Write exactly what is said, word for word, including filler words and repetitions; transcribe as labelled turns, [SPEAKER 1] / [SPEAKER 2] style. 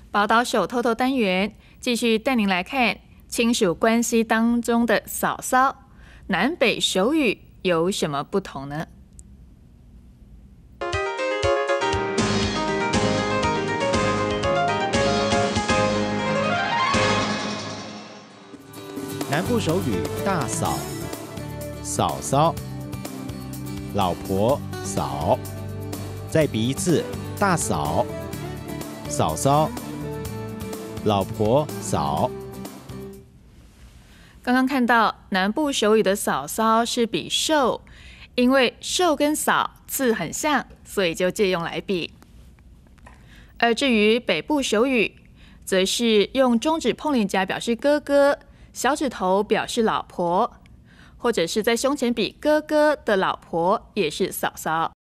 [SPEAKER 1] 宝岛手透透单元继续带您来看亲属关系当中的嫂嫂，南北手语有什么不同呢？
[SPEAKER 2] 南部手语大嫂、嫂嫂、老婆、嫂。再比一次，大嫂、嫂嫂、老婆、嫂。
[SPEAKER 1] 刚刚看到南部手语的嫂嫂是比寿，因为寿跟嫂字很像，所以就借用来比。而至于北部手语，则是用中指碰脸颊表示哥哥，小指头表示老婆，或者是在胸前比哥哥的老婆也是嫂嫂。